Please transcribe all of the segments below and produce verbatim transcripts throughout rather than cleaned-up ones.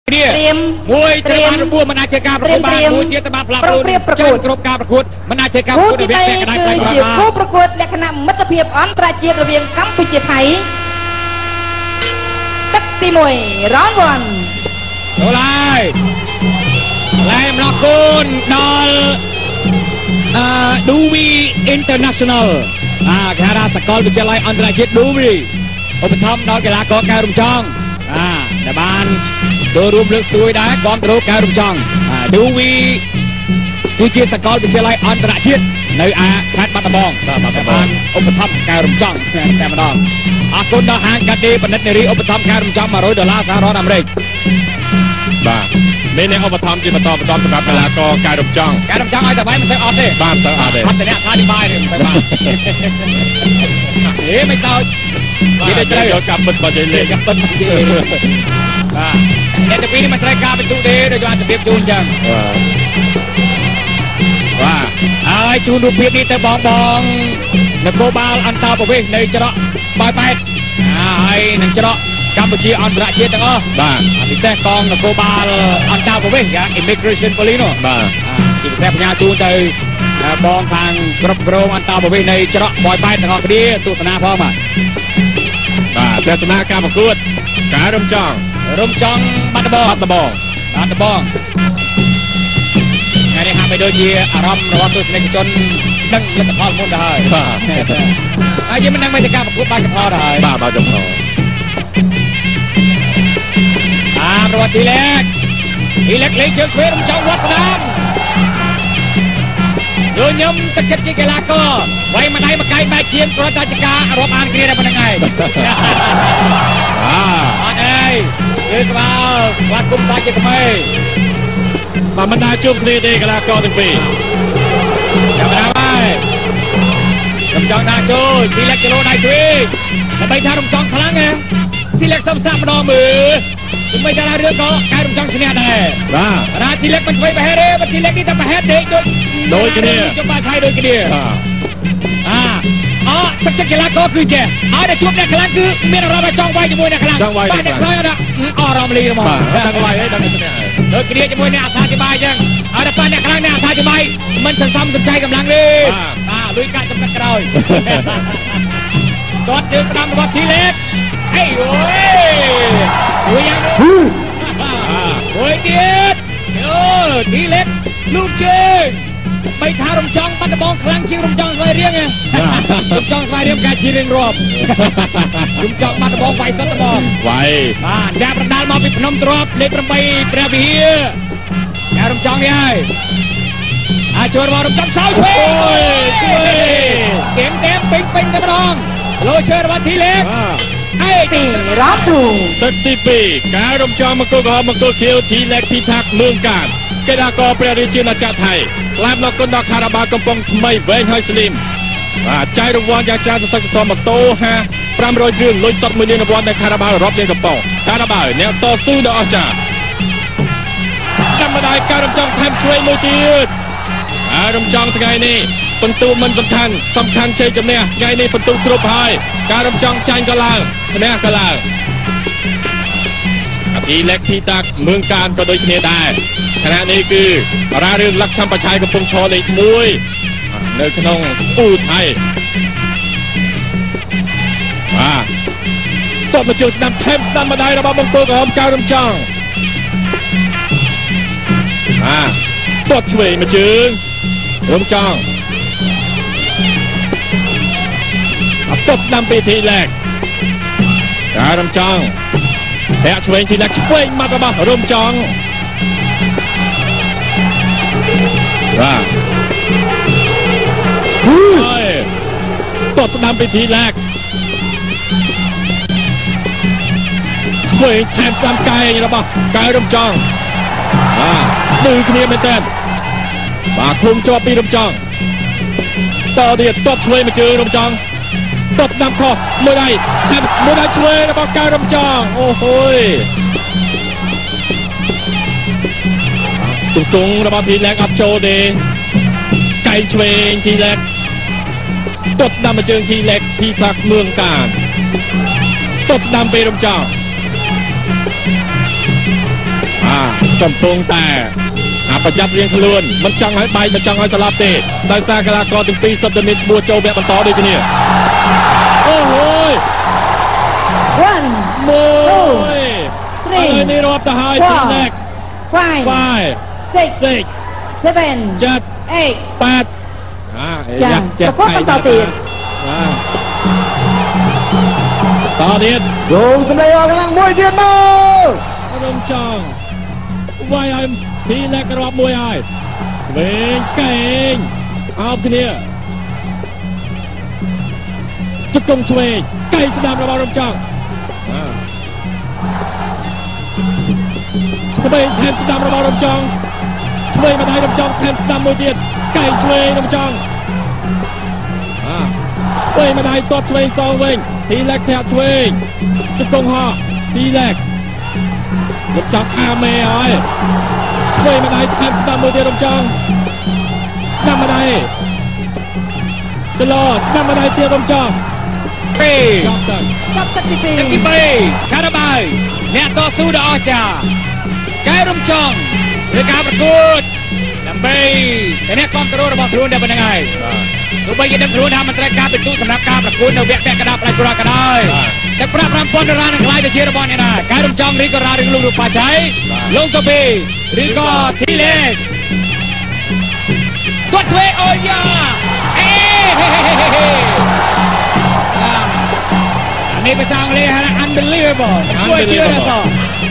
គ្នាមួយត្រូវបានរបួសមិនអាចធ្វើការប្រកួតបានមួយទៀតត្រូវបានផ្លាស់ប្ដូរចេញគ្រប់ការប្រកួតមិនអាចធ្វើការប្រកួតនៅវគ្គកណ្ដាលខ្លាំងគឺជាគូប្រកួតលក្ខណៈមិត្តភាពអន្តរជាតិរវាងកម្ពុជាថៃទឹកទីមួយរងវ៉ាន់ចូលហើយឡែមឡកូនដល់អឺ Dewey International អាគេហៅថាសាកលវិទ្យាល័យអន្តរជាតិ Dewey ឧបត្ថម្ភដល់កីឡាករកែវរំចង់អាដែលបានចូលរួមលើកស្ទួយដែរគាំទ្រកែវរំចង់ Dewey គឺជាសាកលវិទ្យាល័យអន្តរជាតិនៅឯខេត្តបាត់ដំបងដែលបានឧបត្ថម្ភកែវរំចង់តែម្ដងអរគុណដល់ហាងកាឌីបណ្ឌិតនារីឧបត្ថម្ភកែវរំចង់មួយរយដុល្លារសហរដ្ឋអាមេរិកបាទមានអ្នកឧបត្ថម្ភជាបន្តបន្ទាប់សម្រាប់កីឡាករកែវរំចង់កែវរំចង់ឲ្យតែវាយមិនសូវអត់ទេបាទមិនសូវអត់ទេអត់តែអ្នកថាទីបាយទេមិនសូវបានហេមិនសោចនិយាយត្រូវយកកាប់ពិតបើនិយាយលេងកាប់ពិតនិយាយបាទអ្នកទីពីរនេះមិនត្រូវការបន្ទុកទេដោយបានជម្រាបជូនអញ្ចឹងបាទហើយជូនរូបភាពនេះទៅបងបងនគរបាលអន្តរប្រវេសន៍នៅច្រកបាយប៉ែតហើយនឹងច្រកកម្ពុជាអន្តរជាតិទាំងអស់បាទពិសេសកងនគរបាលអន្តរប្រវេសន៍ Immigration Police នោះបាទជាពិសេសបញ្ញាជូនទៅបងខាងគ្រប់គ្រងអន្តរប្រវេសន៍នៃច្រកបាយប៉ែតទាំងអស់គ្នាទស្សនាផងបាទបាទទស្សនាការប្រកួតកែវរំចង់រំចង់បាត់ដំបងបាត់ដំបងបាត់ដំបងថ្ងៃនេះហាក់បីដូចជាអារម្មណ៍របស់ទស្សនិកជនដឹងលទ្ធផលមុនទៅហើយបាទហើយយើងមិនដឹងមិនតែការប្រកួតបានកំផលទៅហើយបាទបាទកំផលតាមរត់ទីលេខទីលេខលេខជើងឆ្វេងរំចង់វត្តស្នាមយោញឹមទឹកចិត្តជាកីឡាករវាយម្ដាយមកកាយបែកឈាមគ្រាន់តែជាការរាប់អានគ្នាតែប៉ុណ្្នឹងឯងអាអត់អីគឺក្បាលស្វាគមន៍សាច់ជាថ្មីបាទមិនដាជួបគ្នាទេកីឡាករទាំងពីរចាប់ដើមហើយរំចង់ដាក់ចូលទីលេខចលោដៃឆ្វេងដើម្បីថារំចង់ខ្លាំងណាទីលេខសំសាក់ម្ដងមើលមិនថារឿងក៏កែរំចង់ឈ្នះដែរបាទរាទីលេខមិនធ្វើប្រហែលទេបើទីលេខនេះតែប្រហែលទេដូចដូចគ្នាជុំបាឆៃដូចគ្នាអាអត់ទឹកចិត្តកីឡាករគឺចេះឲ្យតែជួបអ្នកខ្លាំងគឺមានអារម្មណ៍ថាចង់វាយជាមួយអ្នកខ្លាំងបាទអ្នកខ្លាំងអត់អារម្មណ៍លីហ្មងបាទដឹងវាយហើយដឹងឈ្នះហើយដូចគ្នាជាមួយអ្នកអត្ថាធិប្បាយអញ្ចឹងឲ្យតែប៉ះអ្នកខ្លាំងអ្នកអត្ថាធិប្បាយមិនសន្សំសំចៃកម្លាំងទេបាទលុយកាក់ចំណិតក្រោយគាត់ជើងស្ដាំរបស់ទីលេខអីអូយមួយយ៉ាងមួយទៀតយោទីលេខលោកជើងបីថារំចង់បាត់ដំបងខ្លាំងជាងរំចង់ស្វាយរៀងរំចង់ស្វាយរៀងកាជារៀងរាប់រំចង់បាត់ដំបងវាយសិតដំបងវាយបាទអ្នកប្រដាល់មកពីភ្នំទ្របលេខប្រាំបីព្រះវិហារអ្នករំចង់នេះហើយអាចចូលមករំចង់សោឆ្វេងគៀមគៀមពេញពេញតែម្ដងលោជួយរបស់ទីលេខអេទីរ៉ាប់ទូទឹកទីពីរកែវរំចង់មកគោលក្រហមមកគោលខៀវទីលេខពីថាក់មឿងកាតកីឡាករព្រះរាជាណាចក្រថៃក្លាបលោកគុណដល់ខារ៉ាបាកំពុងថ្មីវែងហើយស្លីមបាទចែករង្វាន់យ៉ាងច្រើនសន្តិសុខម៉ូតូហាប្រាំរយគ្រឿងលុយសុទ្ធមួយលានរង្វាន់នៅខារ៉ាបារាប់លានកំប៉ុងខារ៉ាបាអ្នកតស៊ូដ៏អស្ចារ្យស្ដាំម្ដាយកែវរំចង់ថែមឆ្វេងមួយទៀតអារំចង់ថ្ងៃនេះបន្ទូមិនសំខាន់សំខាន់ជ័យជំនះថ្ងៃនេះបន្ទូគ្រប់ហើយការរំចង់ចាញ់ក៏ឡើងឈ្នះក៏ឡើងអាទីលេខពីតាក់មឿងកានក៏ដូចគ្នាដែរខណៈនេះគឺរារឿងលក្ខឆំបច្ឆ័យកំពុងឈរលេខមួយនៅក្នុងអ៊ូថៃបាទតបមកជើងស្ដាំថែមស្ដាំម្ដាយរបស់បង្គោលក្រហមកៅរំចង់បាទតបឆ្វេងមកជើងរំចង់អត់តបស្ដាំពីទីលេខការរំចង់ពាក់ឆ្វេងទីលេខឆ្វេងមករបស់រំចង់បាទហើយតបស្ដាំពីទីលេខឆ្វេងថែមស្ដាំកែងរបស់កែវរំចង់បាទឌឺគ្នាមែនតើបាទឃុំជាប់ពីរំចង់តទៀតតបឆ្វេងមកជើងរំចង់តបស្ដាំខុសមួយដៃថែមមួយដៃឆ្វេងរបស់កែវរំចង់អូហូយជង្គង់របស់ទីលេខអត់ចូលទេកែងឆ្វេងទីលេខតបស្ដាំមកជើងទីលេខពីថាក់មឿងកានតបស្ដាំពីរំចង់អកំពុងតែអាប្រយ័ត្នរៀងខ្លួនមិនចង់ឲ្យបែកមិនចង់ឲ្យស្លាប់ទេដោយសារកីឡាករទាំងពីរសុទ្ធតែមានឈ្មោះចូលវគ្គបន្តដូចគ្នាអូហូយ one មួយ three នេះរាប់ទៅហើយទីលេខ five five six six seven จ็ด eight แปดอ่าចាប្រកបបន្តទៀតតទៀតសូមសម្លេងអរខ្លាំងមួយទៀតមករំចង់វាយឲ្យទីលេខរាប់មួយហើយឆ្វេងកែងអោបគ្នាជង្គង់ឆ្វេងកែងស្ដាំរបស់រំចង់ឆ្វេងថែមស្ដាំរបស់រំចង់ឆ្វេងម្ដាយរំចង់ថែមស្ដាំមួយទៀតកែងឆ្វេងរំចង់ឆ្វេងម្ដាយតបឆ្វេងសងវិញទីលេខធាក់ឆ្វេងជង្គង់ហោះទីលេខរំចង់អាមេហើយឆ្វេងម្ដាយថែមស្ដាំមួយទៀតរំចង់ស្ដាំម្ដាយចលោស្ដាំម្ដាយទៀតរំចង់ពីចប់ទៅចប់ទឹកទីពីរទឹកទីពីរខារ៉ាបាវអ្នកតស៊ូដ៏អស្ចារ្យកែរំចង់ឬការប្រកួតដើម្បីតែអ្នកគ្រប់គ្រងរបស់ខ្លួនតែប៉ុណ្្នឹងហើយទោះបីជាដឹងខ្លួនថាមិនត្រូវការពិន្ទុសម្រាប់ការប្រកួតនៅវគ្គពាក់កណ្ដាលផ្ដាច់ប្រកក៏ដោយតែប្រាក់ប្រាំពាន់ដុល្លារនឹងខ្លាយទៅជារបស់អ្នកណាកែរំចង់ឬក៏រារឿងលោករូបច័យលោកសូប៊ីឬក៏ធីលេខគាត់ធ្វើអូយ៉ាអេនេះភាសាអង់គ្លេសហៅថា unbelievable គួរជឿណាស់សោះ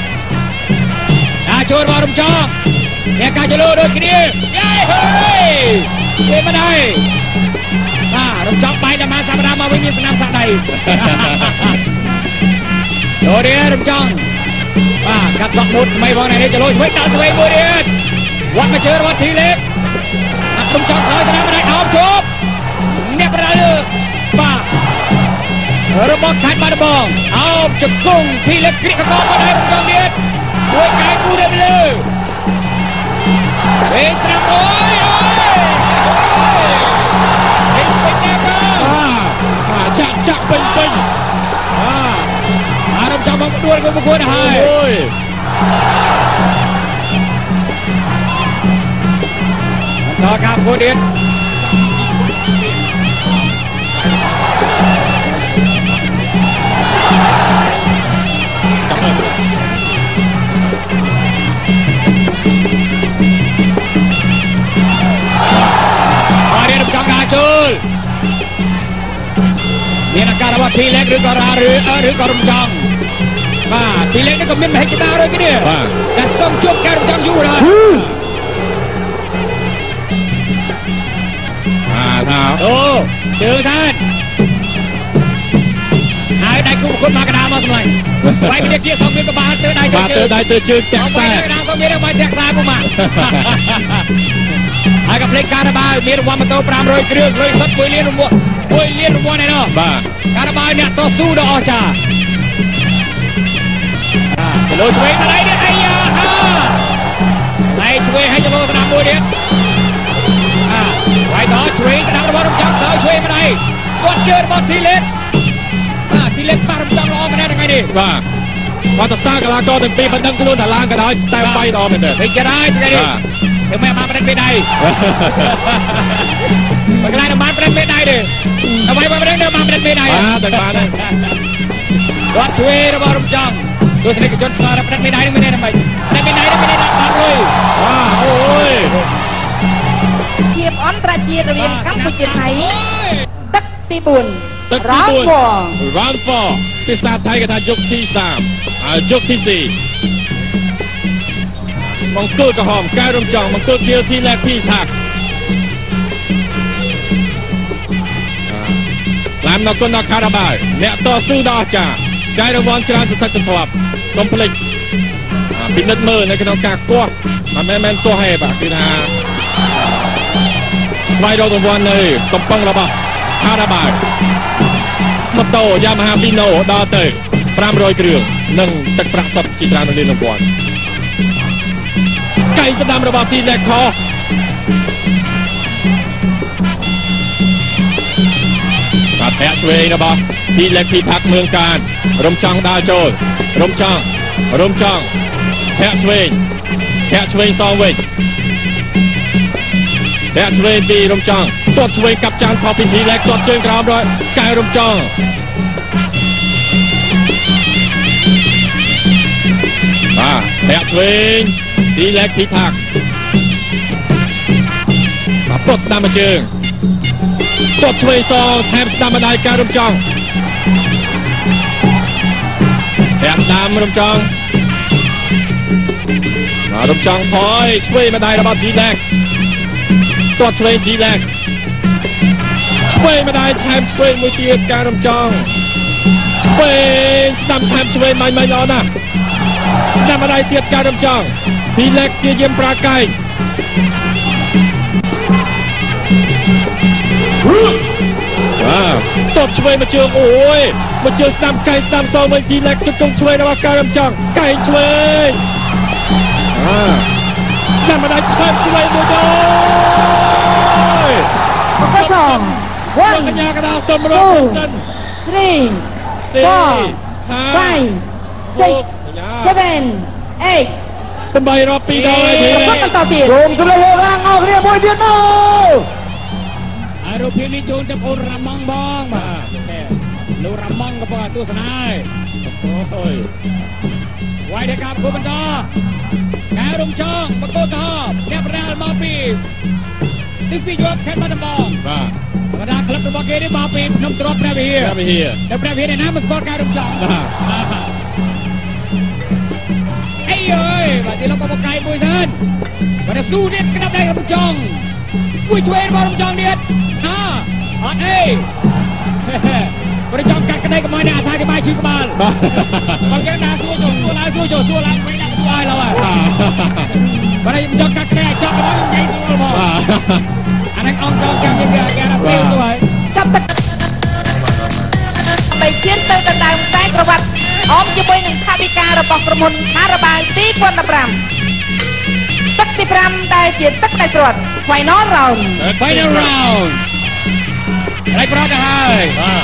អាចូលរបស់រំចង់អ្នកកាចលោដូចគ្នាយាយហេទេមិនហើយបាទរំចង់បាយដល់មកសប្តាហ៍មកវិញមានស្នាមសាក់ដៃចូលរៀនរំចង់បាទកាត់សក់មុតថ្មីផងនេះចលោឆ្វេងដល់ឆ្វេងមួយទៀតវត្តមកជើរបស់ធីលេខរំចង់ស្ហើយស្នាមម្ដាយអោបជប់អ្នកប្រដាល់បាទរបស់ខេត្តបាត់ដំបងអោបជង្គង់ធីលេខគ្រាកកកដែររំចង់ទៀតមួយកែគូទៅលើเฮ้ยสนามโอ้ยโอ้ยเฮ้ยเป็นไงบ้างอ่าจักจักเป็นเป็นอ่าอารมณ์จำบังดวลกันประกวดให้โอ้ยต่อครับโคเดียนจับเลยចូលមានអាការរបស់ធីលេខឬក៏រាឬឬក៏រំចង់បាទធីលេខនេះក៏មានមហិច្ឆតាដូចគ្នាបាទតែសុំជួបការរំចង់យូរហើយបាទថាអូជើងថាហើយដៃគូប្រកួតមកកណ្ដាលមកសម្លាញ់បាយវិទ្យាសំមានក្បាលទៅដៃទៅជើងបាទទៅដៃទៅជើងតាក់ខ្សែកណ្ដាលសំមានបាយតាក់ខ្សែពុកម៉ាក់ហើយក៏ផ្លេចការ៉ាបាវមានរង្វាន់ម៉ូតូប្រាំរយគ្រឿងលុយសុទ្ធមួយលានរង្វាន់មួយលានរង្វាន់ឯណោះបាទការ៉ាបាវអ្នកតស៊ូដ៏អស្ចារ្យបាទចលោឆ្វេងម្ដាយនេះអាយ៉ាហើយឆ្វេងឲ្យចលោស្ដាប់មួយទៀតបាទហើយដល់ឆ្វេងស្ដាប់របស់រំចង់សើឆ្វេងម្ដាយគាត់ជើរបស់ធីលេខបាទធីលេខប៉ះរំចង់ល្អមែនថ្ងៃនេះបាទគាត់ទៅសារកីឡាករទាំងពីរមិនដឹងខ្លួនថាឡើងក៏ដោយតែបាយល្អមែនទេវិញចាយថ្ងៃនេះតែមិនបានប្រេតមេដៃបើខ្លាចនឹងបានប្រេតមេដៃទេអ្វីបើមិនដឹងបានប្រេតមេដៃបាទតែបានហើយគាត់ជួយរបស់រំចង់ទស្សនិកជនឆ្ងល់ប្រេតមេដៃនឹងមិនដឹងមិនប្រេតមេដៃនឹងមិនដឹងបានលុយវ៉ាអូយភាពអន្តរជាតិរវាងកម្ពុជាថៃទឹកទីបួនទឹកទីបួន round four ភាសាថៃគេថាយកទីសាមហើយយកទីสี่មង្គលក្រហមកែរំចង់មង្គលខៀវទីលេខពីថាក់ឡាមនគរដល់ខារ៉ាបាវអ្នកតស៊ូដ៏អស្ចារ្យចាយរង្វាន់ច្រើនសន្ធឹកសន្ធាប់កុំភ្លេចពិនិត្យមើលនៅក្នុងការគាស់មិនមែនមែនទាស់ទេបាទគឺថាស្វែងរករង្វាន់នៅកំពឹងរបស់ខារ៉ាបាវម៉ូតូយ៉ាម៉ាហាពីណូដល់ទៅប្រាំរយគ្រឿងនិងទឹកប្រាក់សុទ្ធជាច្រើននៅលើរង្វាន់កៃស្ដាំរបស់ទីលេខខបាទធាក់ឆ្វេងរបស់ទីលេខពីថាក់មឿងកានរំចង់ដើរចូលរំចង់រំចង់ធាក់ឆ្វេងធាក់ឆ្វេងសងវិញធាក់ឆ្វេងពីរំចង់ទាត់ឆ្វេងកាប់ចានខុសពីធីឡែកទាត់ជើងក្រោមrồiកែរំចង់បាទធាក់ឆ្វេងធីឡែកពីថាក់បាទទាត់ស្ដាំមកជើងទាត់ឆ្វេងសងថែមស្ដាំម្ដាយកែរំចង់ធាក់ស្ដាំរំចង់បាទរំចង់ថយឆ្វេងម្ដាយរបស់ធីឡែកទាត់ឆ្វេងធីឡែកឆ្វេងម្ដាយថែមឆ្វេងមួយទៀតការរំចង់ឆ្វេងស្ដាំថែមឆ្វេងមិនមិនល្អណាស់ស្ដាំម្ដាយទៀតការរំចង់ធីឡែកជាយាមប្រាកែងបាទទាត់ឆ្វេងមកជើងអូយមកជើងស្ដាំកែងស្ដាំសងវិញធីឡែកជង្គង់ឆ្វេងរបស់ការរំចង់កែងឆ្វេងបាទស្ដាំម្ដាយថែមឆ្វេងមួយទៀតមកចង់វ៉ៃកញ្ញាកដាសម្រាប់សិន three four five six seven eight 8រាប់ពីរដល់ហើយទៀតបន្តទៀតសូមសម្លេងយកឡើងអស់គ្នាមួយទៀតនោះអារូបភាពនេះជូនទៅបងរ៉ាម៉ង់បងបាទលោករ៉ាម៉ង់ក៏បងទស្សនាអូយវាយដល់កាប់គូបន្តកែរំចង់បកគោតហបអ្នកប្រាល់មកពីទីពីយកខេត្តបាត់ដំបងបាទបដាក្លឹបរបស់គេនេះមកពីភ្នំទ្របព្រះវិហារព្រះវិហារតែព្រះវិហារណាមកស្គាល់កែរំចង់បាទអីអើយបាទទីលោកបបកៃមួយសិនបាទស៊ូទៀតក្តាប់ដៃរំចង់មួយឆ្វេងរបស់រំចង់ទៀតណាអត់អីរំចង់កាត់ក្តីក្មួយនេះអត្ថាធិប្បាយជឿក្បាលបាទបងចឹងណាសួរចូលសួរឡើងសួរចូលសួរឡើងវិញដាក់ទៅឲ្យឡើយបាទរំចង់កាត់ក្តីចាប់ទៅខ្ញុំនិយាយស្រួលបងអានេះអង្គចង់ចាំយើងគេគេរ៉ាសេទៅហើយចាប់ទឹកបីឈានទៅដណ្ដើមតែក្រវ៉ាត់អមជាមួយនឹងថាវិការរបស់ក្រុមហ៊ុនខារ៉ាបាវពីរពាន់ដប់ប្រាំទឹកទីប្រាំដែលជាទឹកដៃព្រាត់ Final Round Final Round ដៃព្រាត់ទៅហើយបាទ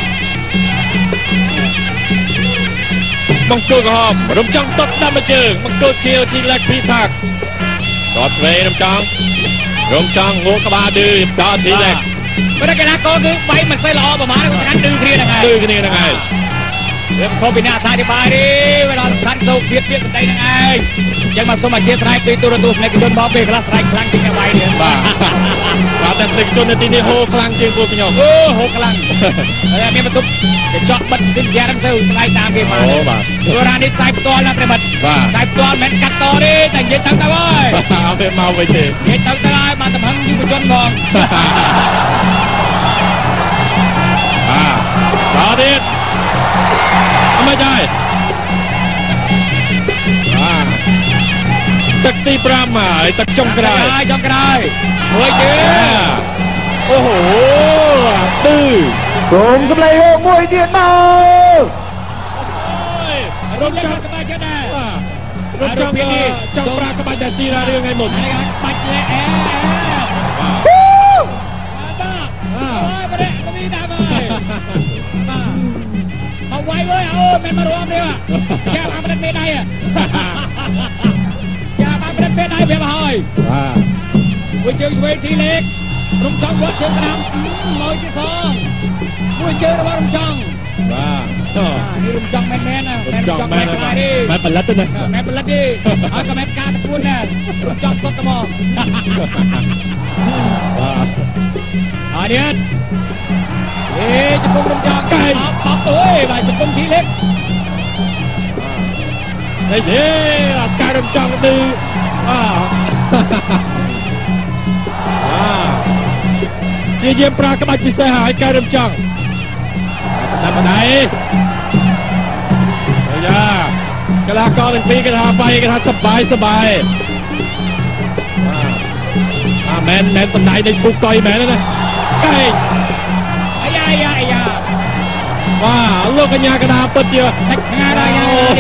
បង្គោលក្រហមរំចង់តត់ស្ដាំមកជើងបង្គោលខៀវទីឡែកពីថាក់តត់ឆ្វេងរំចង់រំចង់ងក់ក្បាលឌឺដល់ទីឡែកបើកីឡាករគឺបែកមិនសូវល្អប្រហែលគាត់កាន់ឌឺគ្នាហ្នឹងហើយឌឺគ្នាហ្នឹងហើយវាខុសពីអ្នកអត្ថាធិប្បាយទេវាដល់សំខាន់សោកសៀតពាក្យសម្ដីហ្នឹងឯងអញ្ចឹងមកសូមអធិស្ឋានពីទូរទស្សន៍ស្នេហ៍ជនមកពេលខ្លះស្រែកខ្លាំងជាងអ្នកបាយនេះបាទបាទតែស្នេហ៍ជននៅទីនេះហូរខ្លាំងជាងពួកខ្ញុំអូហូរខ្លាំងហើយមានបន្ទប់កញ្ចក់បិទសិនយ៉ាហ្នឹងទៅស្ដាយតាមគេមកអូបាទទូរ៉ានេះសាយផ្ទាល់ណាប្រិមិត្តសាយផ្ទាល់មិនកាត់តទេតែនិយាយទៅទៅហើយអត់ទេមកវិញទេនិយាយទៅទៅហើយមកតំហឹងយុវជនហ្មងបាទបាទទៀតអមិនដែរបាទទឹកទីប្រាំហើយទឹកចុងក្រោយចុងក្រោយមួយជើងអូហូទឺសូមសម្លេងយកមួយទៀតមករំចាំសប្បាយចិត្តដែររំចាំចង់ប្រាក្បាច់តែស៊ីរារឿងថ្ងៃមុនបាច់លេអែបាទបាទប្រេកមីដែរហើយមកវាយវើយអូមិនមករួមទេយ៉ាបានប្រេតមេដៃយ៉ាបានប្រេតមេដៃវាមកហើយបាទមួយជើងឆ្វេងទីលេខរំចង់វត្តជើងស្ដាំមួយទីសងមួយជើងរបស់រំចង់បាទនេះរំចង់មែនមែនណារំចង់មែនមែនផលិតទេមែនផលិតទេហើយក៏មែនការតពួនដែររំចង់សុទ្ធតែមកបាទអត់ទៀតអេជង្គង់រំចង់កែបបទៅអើយបាទជង្គង់ទីលេខហេទេអត់ការរំចង់ឌឺបាទជាយាមប្រើក្បាច់ពិសេសហើយកែរំចង់ស្ដាប់ម្ដាយយ៉ាកីឡាករទាំងពីរគេថាបាយគេថាសបាយសបាយអាមែនមែនសំដាយនៃពុកកុយមែនណាកែងអាយ៉ាយ៉ាអាយ៉ាបាទលោកកញ្ញាកដាពិតជាដាច់ខាដែរ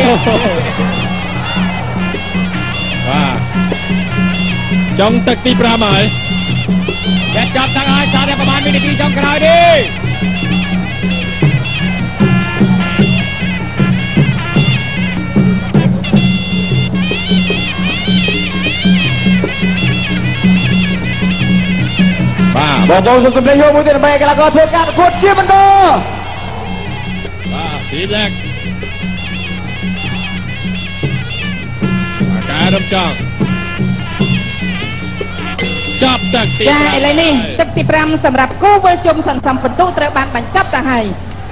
បាទចង់ទឹកទីប្រាំហើយតែចាប់តាំងឲ្យសារតែប្រហែលវិនាទីចុងក្រោយទេបងប្អូនសូមសម្លេងយកមួយទៀតដើម្បីកីឡាករធ្វើការប្រកួតជាបន្តបាទទីឡែកការរំចង់ចាប់ទឹកទីចាឥឡូវនេះទឹកទីប្រាំសម្រាប់គូវិលជុំសន្សំពិន្ទុត្រូវបានបញ្ចប់ទៅហើយ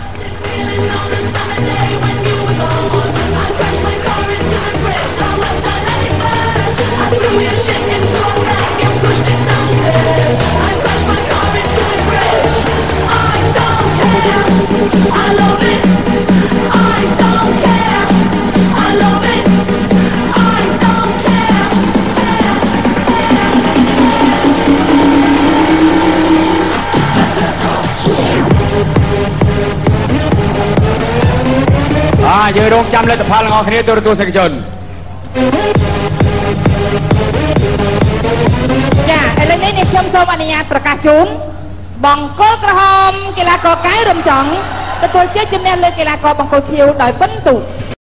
យើងរងចាំលទ្ធផលរបស់គ្នាទូរទស្សនិកជនចាឥឡូវនេះនេះខ្ញុំសូមអនុញ្ញាតប្រកាសជូនបង្គោលក្រហមកីឡាករកែវរំចង់ទទួលជ័យជំនះលើកីឡាករបង្គោលខៀវដោយពិន្ទុ